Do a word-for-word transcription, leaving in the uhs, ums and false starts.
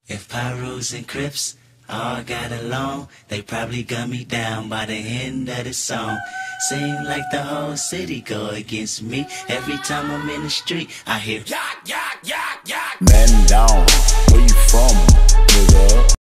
If Pyrus and Crips all got along, they probably gun me down by the end of the song. Seem like the whole city go against me. Every time I'm in the street, I hear yak, yak, yak, yak. Man down, where you from?